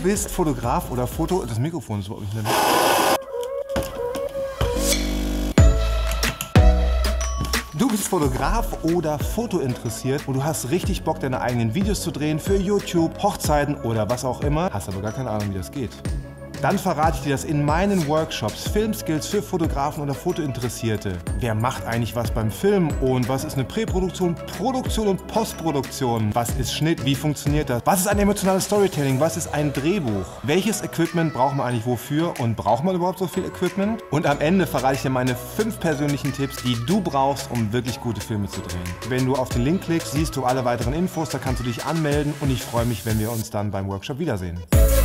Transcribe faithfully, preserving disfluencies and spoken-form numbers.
bist Fotograf oder Foto... Das Mikrofon ist überhaupt nicht mehr. Du bist Fotograf oder fotointeressiert und du hast richtig Bock, deine eigenen Videos zu drehen für YouTube, Hochzeiten oder was auch immer, hast aber gar keine Ahnung, wie das geht. Dann verrate ich dir das in meinen Workshops, Filmskills für Fotografen oder Fotointeressierte. Wer macht eigentlich was beim Film und was ist eine Präproduktion, Produktion und Postproduktion? Was ist Schnitt, wie funktioniert das? Was ist ein emotionales Storytelling, was ist ein Drehbuch? Welches Equipment braucht man eigentlich wofür und braucht man überhaupt so viel Equipment? Und am Ende verrate ich dir meine fünf persönlichen Tipps, die du brauchst, um wirklich gute Filme zu drehen. Wenn du auf den Link klickst, siehst du alle weiteren Infos, da kannst du dich anmelden und ich freue mich, wenn wir uns dann beim Workshop wiedersehen.